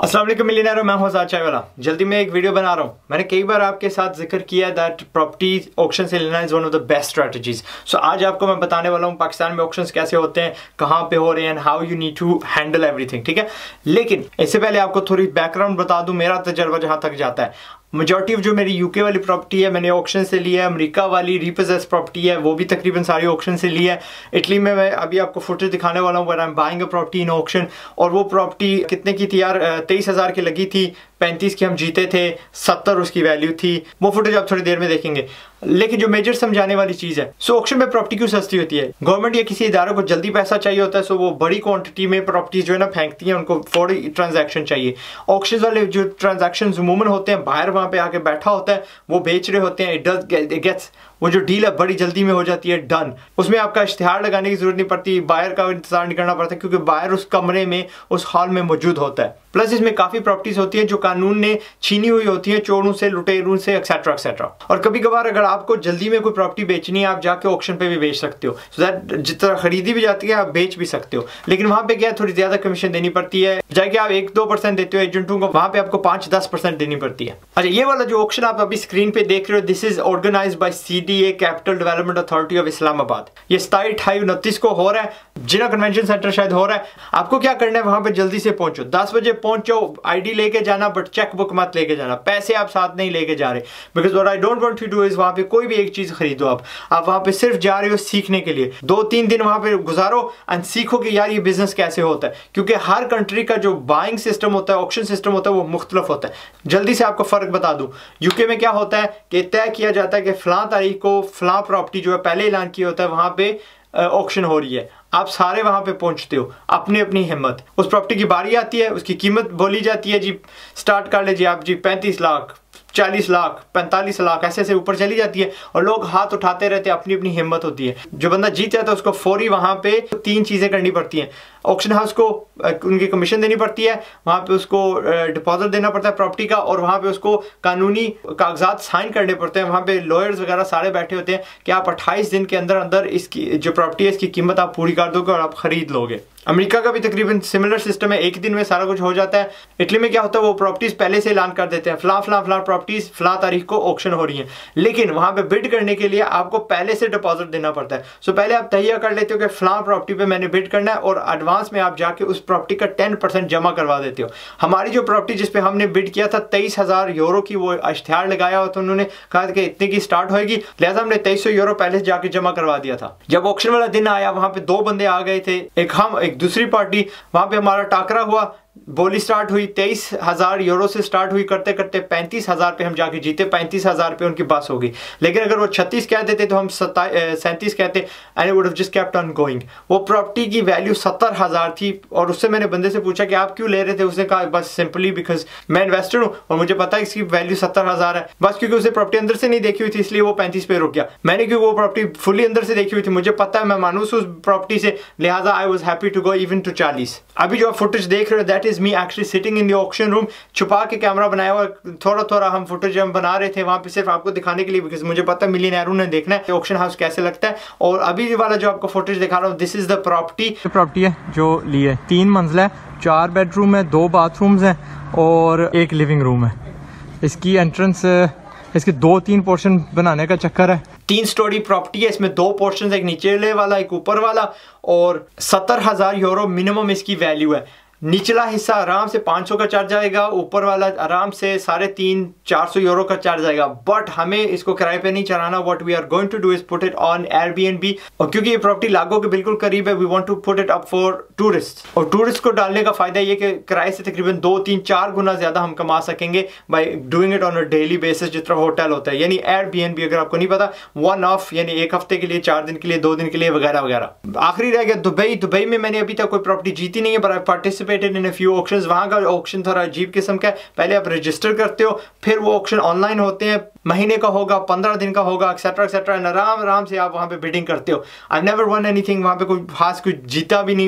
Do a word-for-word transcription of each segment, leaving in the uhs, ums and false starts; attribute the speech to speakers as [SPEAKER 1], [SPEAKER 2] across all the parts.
[SPEAKER 1] अस्सलाम वालेकुम मिलियनेयर, मैं हूं आज़ाद चाय वाला। जल्दी मैं एक वीडियो बना रहा हूं। मैंने कई बार आपके साथ जिक्र किया दैट प्रॉपर्टी ऑक्शन से लेना is one of the best strategies. So आज आपको मैं बताने वाला हूं पाकिस्तान में ऑक्शंस कैसे होते हैं, कहां पे हो रहे हैं, how you need to handle everything. ठीक है, लेकिन इससे पहले आपको थोड़ी बैकग्राउंड बता दूं, मेरा तजर्बा जहां तक जाता है। मेजॉरिटी ऑफ जो मेरी यूके वाली प्रॉपर्टी है मैंने ऑक्शन से ली है, अमेरिका वाली रिपोजेस प्रॉपर्टी है वो भी तकरीबन सारी ऑक्शन से ली है। इटली में मैं अभी आपको फुटेज दिखाने वाला हूँ, I am buying a property in auction. और वो प्रॉपर्टी कितने की थी यार, तेईस हजार की लगी थी, पैंतीस की हम जीते थे, सत्तर उसकी वैल्यू थी। वो फुटेज आप थोड़ी देर में देखेंगे। लेकिन जो मेजर समझाने वाली चीज है, सो ऑक्शन में प्रॉपर्टी क्यों सस्ती होती है? गवर्नमेंट या किसी इदारे को जल्दी पैसा चाहिए होता है, सो वो बड़ी क्वांटिटी में प्रॉपर्टीज जो है ना फेंकती हैं, उनको फौरी ट्रांजैक्शन चाहिए। ऑक्शन वाले जो ट्रांजैक्शन अमूमन होते हैं, बाहर वहां पे आके बैठा होता है, वो बेच रहे होते हैं, इट डज इट गेट्स वो जो डील है बड़ी जल्दी में हो जाती है, डन। उसमें आपका इश्तिहार लगाने की जरूरत नहीं पड़ती, बायर का इंतजार नहीं करना पड़ता, क्योंकि बायर उस कमरे में उस हॉल में मौजूद होता है। प्लस इसमें काफी प्रॉपर्टीज होती हैं जो कानून ने छीनी हुई होती हैं, चोरों से, लुटेरों से, एक्सेट्रा एक्सेट्रा। और कभी कभार अगर आपको जल्दी में कोई प्रॉपर्टी बेचनी है, आप जाके ऑक्शन पे भी बेच सकते हो, सो दैट जितना खरीदी भी जाती है आप बेच भी सकते हो। लेकिन वहां पे क्या है, थोड़ी ज्यादा कमीशन देनी पड़ती है। जाके आप एक दो परसेंट देते हो एजेंटों को, वहां पे आपको पांच दस परसेंट देनी पड़ती है। अच्छा, ये वाला जो ऑक्शन आप अभी स्क्रीन पे देख रहे हो, this is organized by CDA, capital development authority of Islamabad. ये सताईस अट्ठाईस उनतीस को हो रहा है, जिना कन्वेंशन सेंटर शायद हो रहा है। आपको क्या करना है, वहां पे जल्दी से पहुंचो, दस बजे पहुंचो, आईडी लेके जाना, बट चेक बुक मत लेके जाना, पैसे आप साथ नहीं लेके जा रहे। Because what I don't want to do is वहां पे कोई भी एक चीज खरीदो। आप आप वहां पे सिर्फ जा रहे हो सीखने के लिए, दो तीन दिन वहां पे गुजारो एंड सीखो कि यार ये बिजनेस कैसे होता है। क्योंकि हर कंट्री का जो बाइंग सिस्टम होता है, ऑक्शन सिस्टम होता है, वो मुख्तलिफ होता है। जल्दी से आपको फर्क बता दूं, यूके में क्या होता है कि तय किया जाता है कि फलां तारीख को फलां प्रॉपर्टी जो है पहले ऐलान किया होता है, वहां पे ऑक्शन हो रही है। आप सारे वहां पे पहुंचते हो, अपनी अपनी हिम्मत। उस प्रॉपर्टी की बारी आती है, उसकी कीमत बोली जाती है, जी स्टार्ट कर लीजिए आप जी पैंतीस लाख, चालीस लाख, पैंतालीस लाख, ऐसे ऐसे ऊपर चली जाती है। और लोग हाथ उठाते रहते हैं, अपनी अपनी हिम्मत होती है। जो बंदा जीत जाता है उसको फौरी वहां पे तीन चीजें करनी पड़ती हैं। ऑक्शन हाउस को उनकी कमीशन देनी पड़ती है, वहां पे उसको डिपॉजिट देना पड़ता है प्रॉपर्टी का, और वहां पे उसको कानूनी कागजात साइन करने पड़ते हैं। वहां पे लॉयर्स वगैरह सारे बैठे होते हैं कि आप अट्ठाईस दिन के अंदर अंदर इसकी जो प्रॉपर्टी है इसकी कीमत आप पूरी कर दोगे और आप खरीद लोगे। अमेरिका का भी तकरीबन सिमिलर सिस्टम है, एक दिन में सारा कुछ हो जाता है। इटली में क्या होता है, वो प्रॉपर्टीज पहले से ऐलान कर देते हैं, फला फला फला प्रॉपर्टीज फला तारीख को ऑक्शन हो रही है। लेकिन वहां पे बिड करने के लिए आपको पहले से डिपॉजिट देना पड़ता है। सो पहले आप तैयार कर लेते हो कि फला प्रॉपर्टी पे मैंने बिड करना है, और एडवांस में आप जाके उस प्रॉपर्टी का टेन परसेंट जमा करवा देते हो। हमारी जो प्रॉपर्टी जिसपे हमने बिड किया था तेईस हजार यूरो की, वो इश्तिहार लगाया हुआ था, उन्होंने कहा कि इतने की स्टार्ट होगी, लिहाजा हमने तेईस सौ यूरो पहले से जाके जमा करवा दिया था। जब ऑक्शन वाला दिन आया, वहां पे दो बंदे आ गए थे, एक हम एक दूसरी पार्टी। वहां पे हमारा टाकरा हुआ, बोली स्टार्ट हुई, तेईस हजार यूरो से स्टार्ट हुई, करते करते पैंतीस हजार पे हम जाके जीते, पैंतीस हजार पे उनकी बस होगी। लेकिन अगर वो छत्तीस कह देते तो हम सैंतीस कहते, and it would have just kept on going. वो प्रॉपर्टी की वैल्यू सत्तर हजार थी, और उससे मैंने बंदे से पूछा कि आप क्यों ले रहे थे? उसने कहा बस सिंपली बिकॉज मैं इन्वेस्टर हूं और मुझे पता है इसकी वैल्यू सत्तर हजार है, बस क्योंकि उसने प्रॉपर्टी अंदर से नहीं देखी हुई थी इसलिए वो पैंतीस पे रुक गया। मैंने क्योंकि वो प्रॉपर्टी फुली अंदर से देखी हुई थी, मुझे पता है, मैं मानूस उस प्रॉपर्टी से, लिहाजा I was happy to go even to चालीस। अभी जो आप फुटेज देख रहे हो, that is me actually sitting in the auction room. छुपा के कैमरा बनाया हुआ, थोड़ा थोड़ा हम फुटेज हम बना रहे थे वहां पे सिर्फ आपको दिखाने के लिए, बिकॉज मुझे पता है मिलियनेयरों ने देखना है ऑक्शन हाउस कैसे लगता है। और अभी वाला जो आपको फुटेज दिखा रहा हूँ, this is the property. Property है जो ली है, तीन मंजिला है, चार बेडरूम है, दो बाथरूम्स हैं और एक लिविंग रूम है। इसकी एंट्रेंस, इसके दो तीन पोर्शन बनाने का चक्कर है। तीन स्टोरी प्रॉपर्टी है, इसमें दो पोर्शन, एक नीचे वाला एक ऊपर वाला, और सत्तर हजार यूरो मिनिमम इसकी वैल्यू है। निचला हिस्सा आराम से पाँच सौ का चार्ज आएगा, ऊपर वाला आराम से साढ़े तीन चार सौ यूरो का चार्ज आएगा। बट हमें इसको किराए पे नहीं चढ़ाना। What we are going to do is put it on Airbnb, और क्योंकि ये प्रॉपर्टी लागो के बिल्कुल करीब है, we want to put it up for tourist. और टूरिस्ट को डालने का फायदा ये कि किराए से तकरीबन दो तीन चार गुना ज्यादा हम कमा सकेंगे by doing it on a daily basis, जिस तरह होटल होता है। यानी एयरबीएनबी, अगर आपको नहीं पता, वन ऑफ, यानी एक हफ्ते के लिए, चार दिन के लिए, दो दिन के लिए वगैरह वगैरह। आखिरी रह गया दुबई। दुबई में मैंने अभी तक कोई प्रॉपर्टी जीती नहीं है, but I participated in a few auctions. वहां का ऑक्शन थोड़ा अजीब किस्म का है। पहले आप रजिस्टर करते हो, फिर वो ऑक्शन ऑनलाइन होते हैं, महीने का होगा, पंद्रह दिन का होगा, एक्सेट्रा एक्सेट्रा, आराम आराम से आप वहां पे बिडिंग करते हो। आई नेवर वन एनीथिंग, वहां पे कोई खास कुछ जीता भी नहीं हूं, ना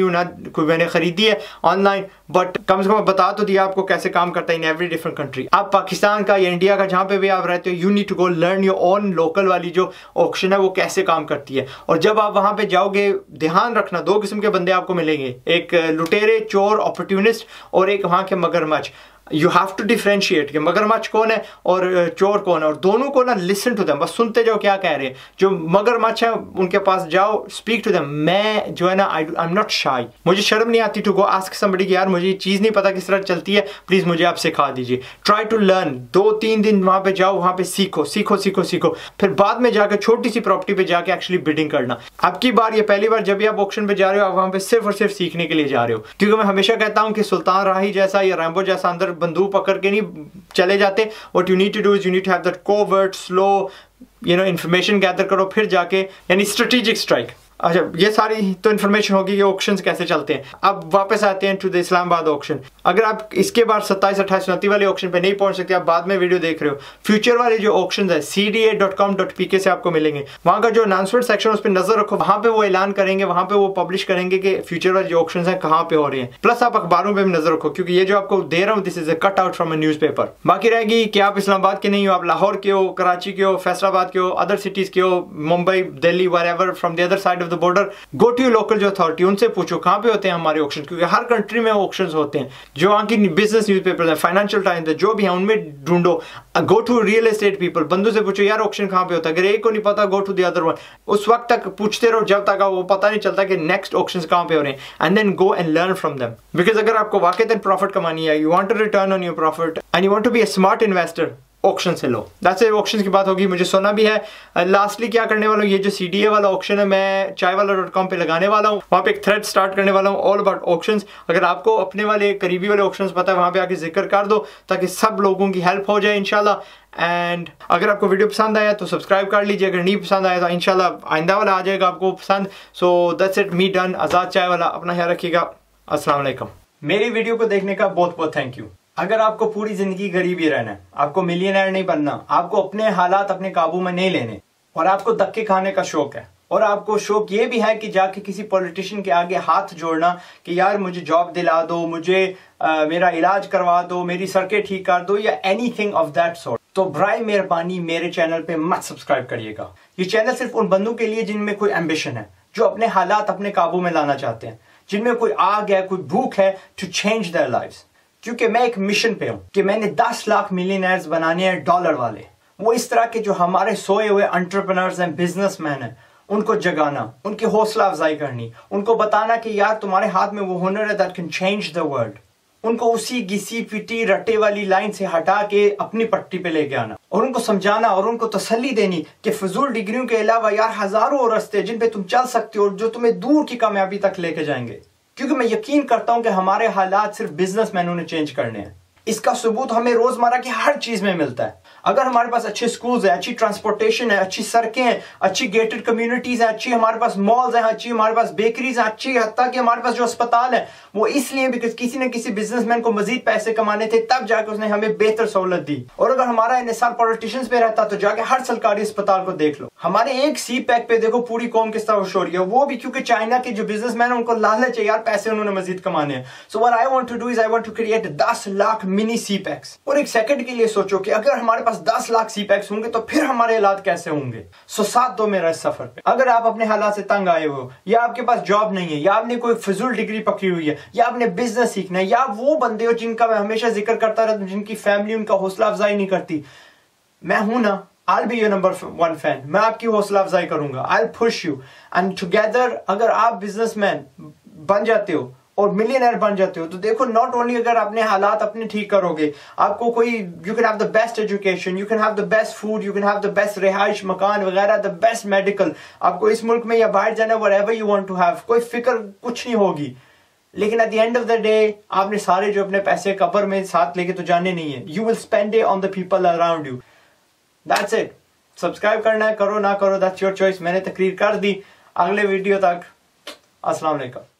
[SPEAKER 1] कोई मैंने खरीदी है ऑनलाइन, बट कम से कम बता तो दिया आपको कैसे काम करता है इन एवरी डिफरेंट कंट्री। आप पाकिस्तान का या इंडिया का जहाँ पे भी आप रहते हो, you need to go learn your own local वाली जो ऑक्शन है वो कैसे काम करती है। और जब आप वहाँ पे जाओगे, ध्यान रखना दो किस्म के बंदे आपको मिलेंगे, एक लुटेरे, चोर, अपॉर्चुनिस्ट, और एक वहाँ के मगरमच्छ। यू हैव टू डिफरेंशिएट कि मगरमच्छ कौन है और चोर कौन है, और दोनों को ना लिसन टू देम, बस सुनते जाओ क्या कह रहे हैं। जो मगरमच्छ है उनके पास जाओ, स्पीक टू देम। मैं जो है ना, आई आई एम नॉट शाई, मुझे शर्म नहीं आती टू गो आस्क समबडी कि यार मुझे ये चीज़ नहीं पता किस तरह चलती है, प्लीज़ मुझे आप सिखा दीजिए। ट्राई टू लर्न, दो तीन दिन वहाँ पे जाओ, वहाँ पे सीखो सीखो सीखो सीखो, फिर बाद में जाकर छोटी सी प्रॉपर्टी पे जाके एक्चुअली बिडिंग करना। आपकी बार ये पहली बार जब भी आप ऑक्शन पे जा रहे हो, आप वहाँ पे सिर्फ और सिर्फ सीखने के लिए जा रहे हो, क्योंकि मैं हमेशा कहता हूँ कि सुल्तान राही जैसा या रैम्बो जैसा अंदर बंदूक पकड़ के चले जाते। What you need to do is you need to have that covert, slow, you know, information gather करो, फिर जाके यानी स्ट्रेटेजिक स्ट्राइक। अच्छा, ये सारी तो इन्फॉर्मेशन होगी कि ऑक्शंस कैसे चलते हैं। अब वापस आते हैं टू द इस्लामाबाद ऑक्शन। अगर आप इसके बाद सत्ताईस अट्ठाईस उनतीस वाले ऑक्शन पे नहीं पहुंच सकते, आप बाद में वीडियो देख रहे हो, फ्यूचर वाले जो ऑक्शन है C D A dot com dot P K से आपको मिलेंगे। वहां का जो अनाउंसमेंट सेक्शन उस पर नजर रखो, वहां पे वो ऐलान करेंगे, वहां पे वो पब्लिश करेंगे कि फ्यूचर वाले जो ऑक्शन है कहाँ पे हो रहे हैं। प्लस आप अखबारों पर भी नजर रखो, क्योंकि ये जो आपको दे रहा हूँ this is a cut out from a newspaper. बाकी रहेगी कि आप इस्लामाबाद के नहीं हो, आप लाहौर के हो, कराची के हो, फैसलाबाद के हो, अदर सिटीज के हो, Mumbai, Delhi, wherever from the other side of the border, go to local जो अथॉरिटी, उनसे पूछो कहाँ पे होते हैं हमारे ऑक्शन, क्योंकि हर कंट्री में ऑक्शंस होते हैं। जो वहाँ की बिजनेस न्यूज़पेपर्स हैं, फाइनेंशियल टाइम्स है, जो भी है उनमें ढूंढो। Go to real estate people, बंदों से पूछो यार ऑक्शन कहाँ पे होता है। अगर एक को नहीं पता, go to the other one. उस वक्त तक पूछते रहो जब तक वो पता नहीं चलता कि नेक्स्ट ऑक्शंस कहाँ पे हो रहे हैं, and then go and learn from them. Because अगर आपको वाकई प्रॉफिट कमानी है, you want to return on your profit and you want to be a smart investor, auction से लो। दैट्स इट, ऑक्शन की बात होगी, मुझे सोना भी है। लास्टली क्या करने वाला हूँ, ये जो सी डी ए वाला ऑक्शन है मैं चाय वाला डॉट कॉम पे लगाने वाला हूँ, वहाँ पे एक थ्रेड स्टार्ट करने वाला हूँ ऑल अबाउट ऑक्शंस। अगर आपको अपने वाले करीबी वाले ऑक्शंस पता है, वहाँ पे आके जिक्र कर दो ताकि सब लोगों की हेल्प हो जाए इंशाल्लाह। एंड अगर आपको वीडियो पसंद आया तो सब्सक्राइब कर लीजिए, अगर नहीं पसंद आया तो इंशाल्लाह आइंदा वाला आ जाएगा आपको पसंद। So that's it, me done. Azad चाय वाला, अपना ख्याल रखिएगा। अस्सलाम वालेकुम। मेरी वीडियो को देखने का बहुत बहुत थैंक यू। अगर आपको पूरी जिंदगी गरीब ही रहना है, आपको मिलियनर नहीं बनना, आपको अपने हालात अपने काबू में नहीं लेने, और आपको धक्के खाने का शौक है, और आपको शौक ये भी है कि जाके किसी पॉलिटिशियन के आगे हाथ जोड़ना कि यार मुझे जॉब दिला दो, मुझे आ, मेरा इलाज करवा दो, मेरी सड़कें ठीक कर दो, या एनीथिंग ऑफ दैट सॉर्ट, तो बराए मेहरबानी मेरे चैनल पे मत सब्सक्राइब करिएगा। ये चैनल सिर्फ उन बंदों के लिए जिनमें कोई एम्बिशन है, जो अपने हालात अपने काबू में लाना चाहते हैं, जिनमें कोई आग है, कोई भूख है टू चेंज देयर लाइव्स। क्योंकि मैं एक मिशन पे हूं कि मैंने दस लाख मिलियनर्स बनाने हैं, डॉलर वाले, वो इस तरह के जो हमारे सोए हुए एंटरप्रेन्योर्स हैं, बिजनेसमैन हैं, उनको जगाना, उनकी हौसला अफजाई करनी, उनको बताना कि यार तुम्हारे हाथ में वो हुनर है that can change the world. उनको उसी घिसी पिटी रट्टे वाली लाइन से हटा के अपनी पट्टी पे लेके आना, और उनको समझाना और उनको तसल्ली देनी कि फजूल डिग्रियों के अलावा यार हजारों रास्ते जिन पे तुम चल सकते हो, जो तुम्हें दूर की कामयाबी तक लेके जाएंगे। क्योंकि मैं यकीन करता हूं कि हमारे हालात सिर्फ बिजनेसमैनों ने चेंज करने हैं। इसका सबूत हमें रोजमर्रा की हर चीज में मिलता है। अगर हमारे पास अच्छे स्कूल्स है, अच्छी ट्रांसपोर्टेशन है, अच्छी सड़कें हैं, अच्छी गेटेड कम्युनिटीज हैं, अच्छी हमारे पास मॉल्स हैं, अच्छी हमारे पास बेकरीज हैं, अच्छी हत्ता कि हमारे पास जो अस्पताल है वो इसलिए बिकॉज किसी न किसी बिजनेसमैन को मजीद पैसे कमाने थे, तब जाके उसने हमें बेहतर सहूलत दी। और अगर हमारा इन्हिसार पॉलिटिशियंस पे रहता तो जाके हर सरकारी अस्पताल को देख लो। हमारे एक सी पैक पे देखो पूरी कौम किस तरह हो रही है, वो भी क्योंकि चाइना के जो बिजनेसमैन है उनको लालच है यार, पैसे उन्होंने मजीद कमाने हैं। So what I want to do is I want to create दस लाख मिनी सी पैक्स। और एक सेकंड के लिए सोचो कि अगर हमारे पास दस लाख सी पैक्स होंगे तो फिर हमारे हालात कैसे होंगे। सो साथ दो मेरा इस सफर पे। अगर आप अपने हालात से तंग आए हो, या आपके पास जॉब नहीं है, या आपने कोई फजूल डिग्री पकड़ी हुई है, या आपने बिजनेस सीखना है, या वो बंदे हो जिनका मैं हमेशा जिक्र करता रहता हूं, जिनकी फैमिली उनका हौसला अफजाई नहीं करती, मैं हूं ना, I'll be your number one fan। मैं आपकी हौसला अफजाई करूंगा, I'll push you and together अगर आप बिजनेसमैन बन जाते हो और मिलियनर बन जाते हो तो देखो, नॉट ओनली अगर अपने हालात अपने ठीक करोगे, आपको कोई you can have the best education, you can have the best food, you can have the best रिहाइश मकान वगैरह, द बेस्ट मेडिकल, आपको इस मुल्क में या बाहर जाना, whatever you want to have, कोई फिक्र कुछ नहीं होगी। लेकिन at the end of the day आपने सारे जो अपने पैसे कब्र में साथ लेके तो जाने नहीं है। You will spend it on the people around you. That's it. Subscribe करना है, करो ना करो, दैट्स योर चॉइस। मैंने तकरीर कर दी। अगले वीडियो तक अस्सलाम वालेकुम।